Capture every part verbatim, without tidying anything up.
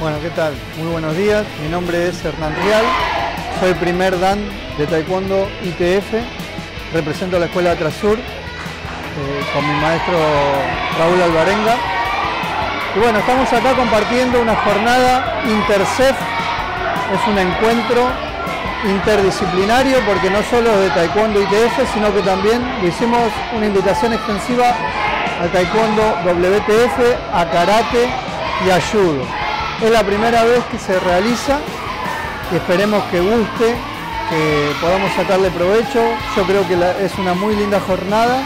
Bueno, ¿qué tal? Muy buenos días. Mi nombre es Hernán Rial. Soy primer Dan de Taekwondo I T F. Represento a la Escuela Trasur eh, con mi maestro Raúl Alvarenga. Y bueno, estamos acá compartiendo una jornada Intercef. Es un encuentro interdisciplinario porque no solo es de Taekwondo I T F, sino que también le hicimos una invitación extensiva al Taekwondo W T F, a Karate y a Judo. Es la primera vez que se realiza y esperemos que guste, que podamos sacarle provecho. Yo creo que la, es una muy linda jornada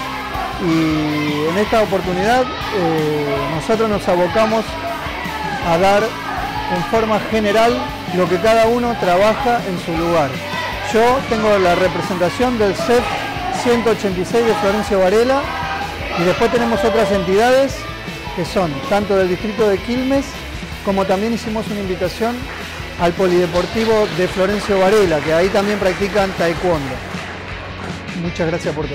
y en esta oportunidad eh, nosotros nos abocamos a dar en forma general lo que cada uno trabaja en su lugar. Yo tengo la representación del C E F ciento ochenta y seis de Florencio Varela y después tenemos otras entidades que son tanto del distrito de Quilmes como también hicimos una invitación al Polideportivo de Florencio Varela, que ahí también practican Taekwondo. Muchas gracias por todo.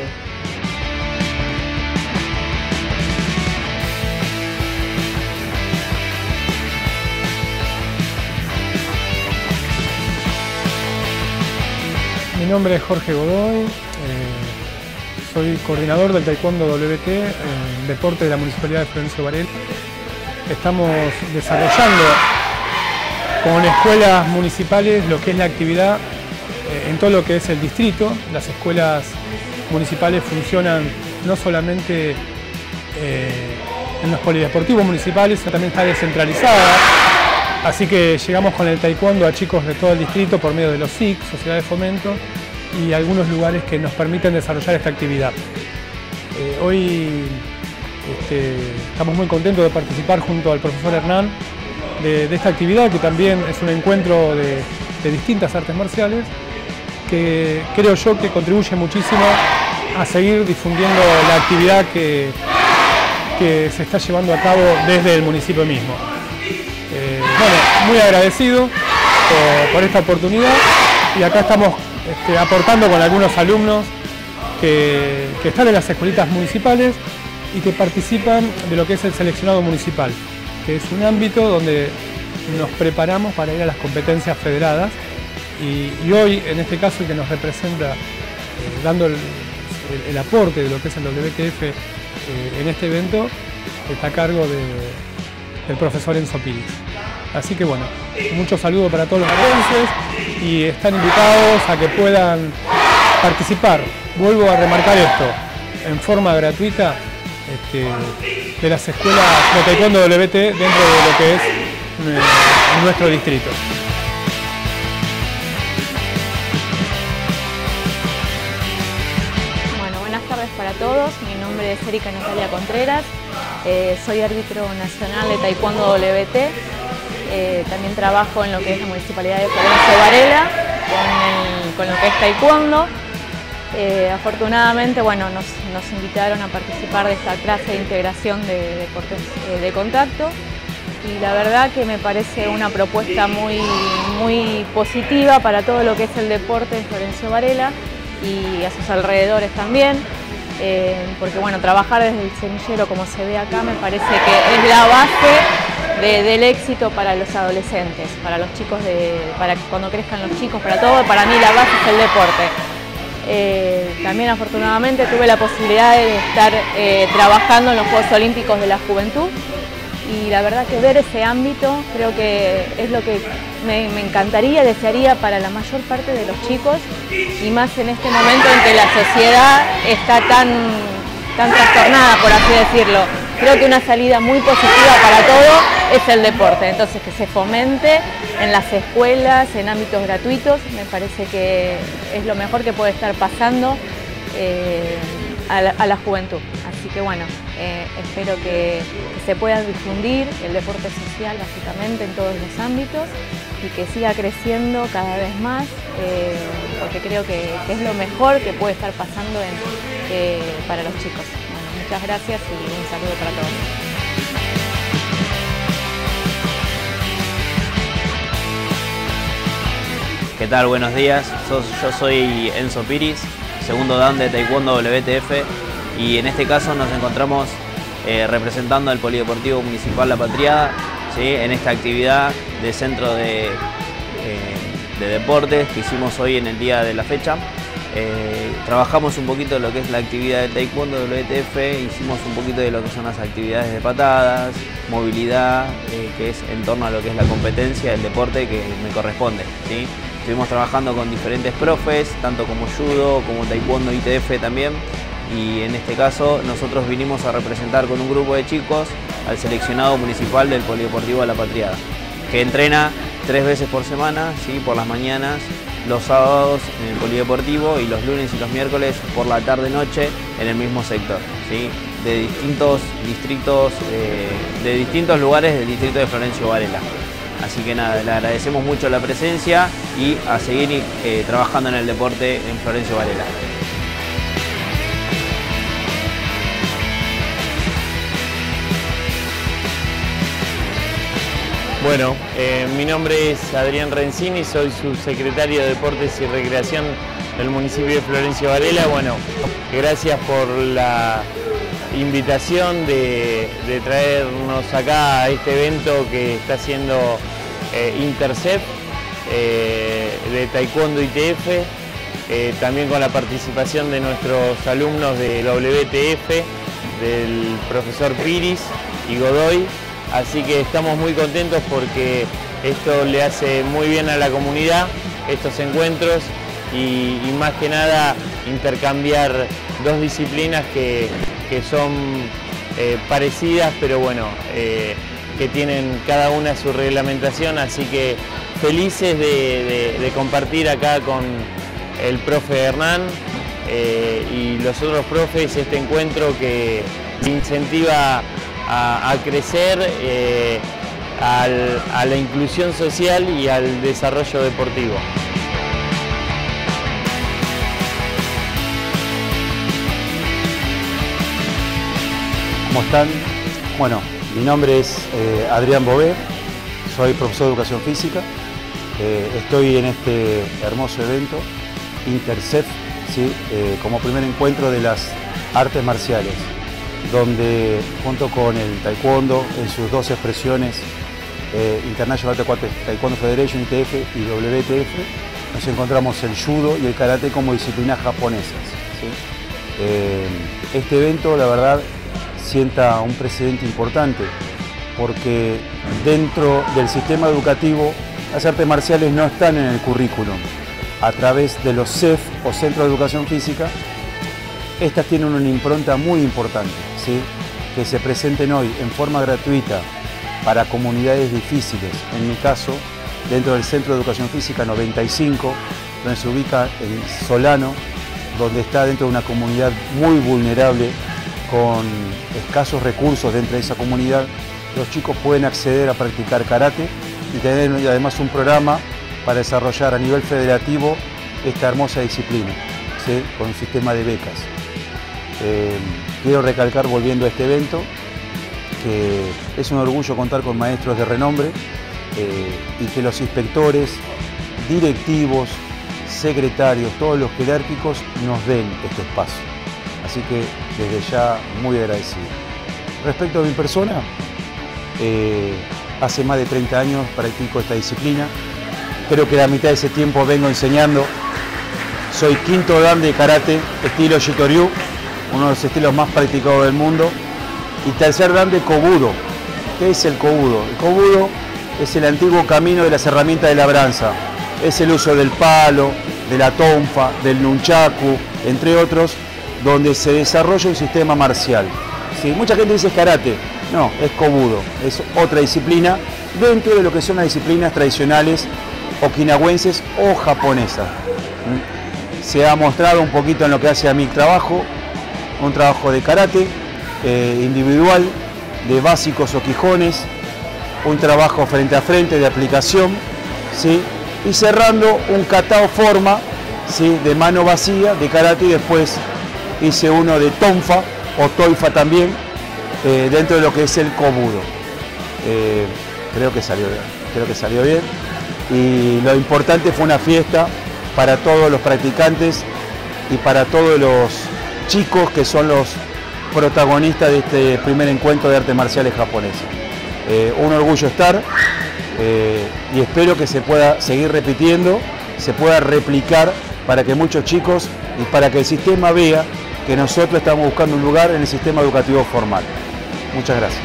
Mi nombre es Jorge Godoy, eh, soy coordinador del Taekwondo W T en deporte de la Municipalidad de Florencio Varela. Estamos desarrollando con escuelas municipales lo que es la actividad eh, en todo lo que es el distrito. Las escuelas municipales funcionan no solamente eh, en los polideportivos municipales, sino también está descentralizada. Así que llegamos con el taekwondo a chicos de todo el distrito por medio de los S I C, Sociedad de Fomento, y algunos lugares que nos permiten desarrollar esta actividad. Eh, hoy este, estamos muy contentos de participar junto al profesor Hernán de, de esta actividad, que también es un encuentro de, de distintas artes marciales, que creo yo que contribuye muchísimo a seguir difundiendo la actividad que, que se está llevando a cabo desde el municipio mismo. Eh, bueno, muy agradecido por, por esta oportunidad y acá estamos este, aportando con algunos alumnos que, que están en las escuelitas municipales y que participan de lo que es el seleccionado municipal, que es un ámbito donde nos preparamos para ir a las competencias federadas y, y hoy, en este caso, el que nos representa eh, dando el, el, el aporte de lo que es el W T F eh, en este evento está a cargo de del profesor Enzo Piris. Así que bueno, muchos saludos para todos los varenses y están invitados a que puedan participar. Vuelvo a remarcar esto, en forma gratuita, este, de las escuelas de Taekwondo W T dentro de lo que es eh, nuestro distrito. Bueno, buenas tardes para todos. Mi nombre es Erika Natalia Contreras. Eh, soy árbitro nacional de Taekwondo W T, eh, también trabajo en lo que es la Municipalidad de Florencio Varela, con, el, con lo que es Taekwondo. Eh, afortunadamente, bueno, nos, nos invitaron a participar de esta clase de integración de deportes eh, de contacto y la verdad que me parece una propuesta muy, muy positiva para todo lo que es el deporte en Florencio Varela y a sus alrededores también. Eh, porque bueno, trabajar desde el semillero como se ve acá me parece que es la base de, del éxito para los adolescentes, para los chicos, de, para cuando crezcan los chicos, para todo. Para mí la base es el deporte. Eh, también afortunadamente tuve la posibilidad de estar eh, trabajando en los Juegos Olímpicos de la Juventud y la verdad que ver ese ámbito creo que es lo que me, me encantaría, desearía para la mayor parte de los chicos y más en este momento en que la sociedad está tan, tan trastornada, por así decirlo. Creo que una salida muy positiva para todo es el deporte, entonces que se fomente en las escuelas, en ámbitos gratuitos, me parece que es lo mejor que puede estar pasando eh, a, la, a la juventud. Así que bueno, eh, espero que, que se pueda difundir el deporte social básicamente en todos los ámbitos y que siga creciendo cada vez más, eh, porque creo que, que es lo mejor que puede estar pasando en, eh, para los chicos. Bueno, muchas gracias y un saludo para todos. ¿Qué tal? Buenos días. Yo soy Enzo Piris, segundo Dan de Taekwondo W T F y en este caso nos encontramos eh, representando al Polideportivo Municipal La Patriada. ¿sí? En esta actividad de centro de, eh, de deportes que hicimos hoy en el día de la fecha. Eh, trabajamos un poquito lo que es la actividad de Taekwondo W T F, hicimos un poquito de lo que son las actividades de patadas, movilidad, eh, que es en torno a lo que es la competencia, el deporte que me corresponde, ¿sí? Estuvimos trabajando con diferentes profes, tanto como judo, como taekwondo I T F también, y en este caso nosotros vinimos a representar con un grupo de chicos al seleccionado municipal del Polideportivo de La Patriada, que entrena tres veces por semana, ¿sí? Por las mañanas, los sábados en el Polideportivo y los lunes y los miércoles por la tarde-noche en el mismo sector, ¿sí? De distintos distritos, eh, de distintos lugares del distrito de Florencio Varela. Así que nada, le agradecemos mucho la presencia y a seguir eh, trabajando en el deporte en Florencio Varela. Bueno, eh, mi nombre es Adrián Rencini, soy subsecretario de Deportes y Recreación del municipio de Florencio Varela. Bueno, gracias por la invitación de, de traernos acá a este evento que está haciendo eh, Intercep eh, de Taekwondo I T F, eh, también con la participación de nuestros alumnos de W T F, del profesor Piris y Godoy. Así que estamos muy contentos porque esto le hace muy bien a la comunidad, estos encuentros, y, y más que nada intercambiar dos disciplinas que, que son eh, parecidas, pero bueno, eh, que tienen cada una su reglamentación, así que felices de, de, de compartir acá con el profe Hernán eh, y los otros profes este encuentro que incentiva A, a crecer, eh, al, a la inclusión social y al desarrollo deportivo. ¿Cómo están? Bueno, mi nombre es eh, Adrián Bové, soy profesor de Educación Física. Eh, estoy en este hermoso evento, Intercep, ¿sí? eh, como primer encuentro de las artes marciales, donde junto con el Taekwondo en sus dos expresiones, eh, International Taekwondo Federation, I T F y W T F, nos encontramos el Judo y el Karate como disciplinas japonesas, ¿sí? Eh, este evento, la verdad, sienta un precedente importante, porque dentro del sistema educativo las artes marciales no están en el currículum. A través de los C E F o Centros de Educación Física, estas tienen una impronta muy importante, ¿sí? Que se presenten hoy en forma gratuita para comunidades difíciles. En mi caso, dentro del Centro de Educación Física noventa y cinco, donde se ubica el Solano, donde está dentro de una comunidad muy vulnerable, con escasos recursos dentro de esa comunidad, los chicos pueden acceder a practicar karate y tener además un programa para desarrollar a nivel federativo esta hermosa disciplina, ¿sí? Con un sistema de becas. Eh, quiero recalcar, volviendo a este evento, que es un orgullo contar con maestros de renombre eh, y que los inspectores, directivos, secretarios, todos los jerárquicos nos den este espacio. Así que desde ya muy agradecido. Respecto a mi persona, eh, hace más de treinta años practico esta disciplina. Creo que la mitad de ese tiempo vengo enseñando. Soy quinto dan de karate, estilo Shitoryu, uno de los estilos más practicados del mundo, y tercer dan de Kobudo. ¿Qué es el Kobudo? El Kobudo es el antiguo camino de las herramientas de labranza. Es el uso del palo, de la tonfa, del nunchaku, entre otros, donde se desarrolla un sistema marcial. ¿Sí? Mucha gente dice karate, no, es Kobudo, es otra disciplina dentro de lo que son las disciplinas tradicionales okinawenses o japonesas. Se ha mostrado un poquito en lo que hace a mi trabajo, un trabajo de karate eh, individual, de básicos o quijones, un trabajo frente a frente de aplicación, ¿sí? Y cerrando un katao forma, ¿sí? De mano vacía, de karate, y después hice uno de tonfa o toifa también, eh, dentro de lo que es el kobudo. Eh, creo que salió bien, creo que salió bien. Y lo importante fue una fiesta para todos los practicantes y para todos los chicos que son los protagonistas de este primer encuentro de artes marciales japonesas. Eh, un orgullo estar eh, y espero que se pueda seguir repitiendo, se pueda replicar para que muchos chicos y para que el sistema vea que nosotros estamos buscando un lugar en el sistema educativo formal. Muchas gracias.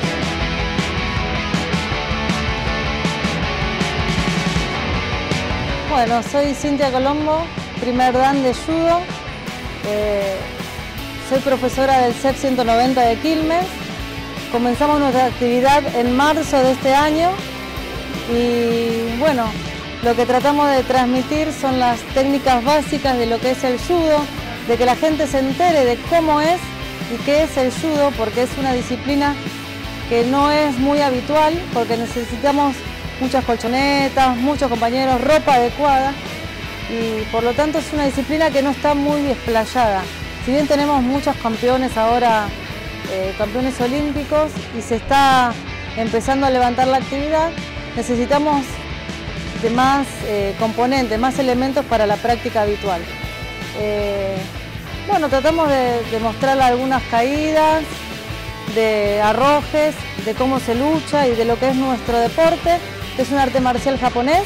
Bueno, soy Cintia Colombo, primer dan de judo. Eh, soy profesora del C E P ciento noventa de Quilmes. Comenzamos nuestra actividad en marzo de este año y bueno, lo que tratamos de transmitir son las técnicas básicas de lo que es el judo, de que la gente se entere de cómo es y qué es el judo, porque es una disciplina que no es muy habitual, porque necesitamos muchas colchonetas, muchos compañeros, ropa adecuada y por lo tanto es una disciplina que no está muy desplayada. Si bien tenemos muchos campeones ahora, eh, campeones olímpicos y se está empezando a levantar la actividad, necesitamos de más eh, componentes, más elementos para la práctica habitual. Eh, bueno, tratamos de, de mostrar algunas caídas, de arrojes, de cómo se lucha y de lo que es nuestro deporte, que es un arte marcial japonés,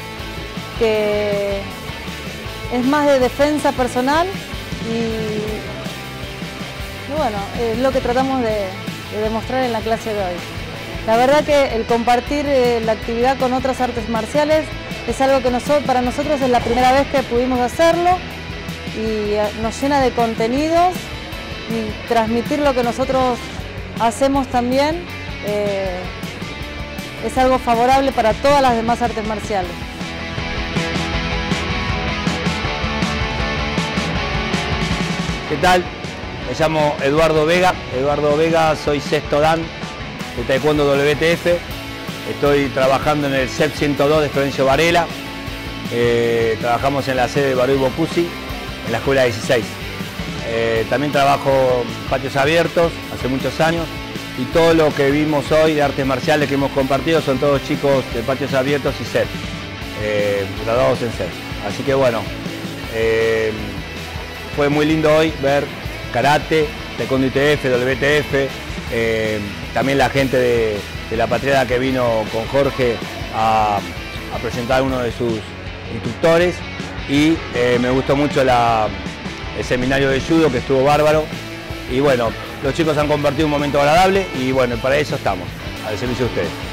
que es más de defensa personal y, y bueno, es lo que tratamos de, de demostrar en la clase de hoy. La verdad que el compartir eh, la actividad con otras artes marciales es algo que nosotros, para nosotros es la primera vez que pudimos hacerlo y eh, nos llena de contenidos y transmitir lo que nosotros hacemos también eh, es algo favorable para todas las demás artes marciales. ¿Qué tal? Me llamo Eduardo Vega. Eduardo Vega, soy sexto dan de Taekwondo W T F. Estoy trabajando en el C E P ciento dos de Florencio Varela. Eh, trabajamos en la sede de Baruy Bopusi, en la escuela dieciséis. Eh, también trabajo en patios abiertos hace muchos años y todo lo que vimos hoy de artes marciales que hemos compartido son todos chicos de patios abiertos y C E P, eh, graduados en C E P. Así que bueno, eh, fue muy lindo hoy ver karate, taekwondo I T F, W T F, eh, también la gente de, de la Patriada que vino con Jorge a, a presentar a uno de sus instructores y eh, me gustó mucho la, el seminario de judo que estuvo bárbaro y bueno, los chicos han compartido un momento agradable y bueno, para eso estamos, al servicio de ustedes.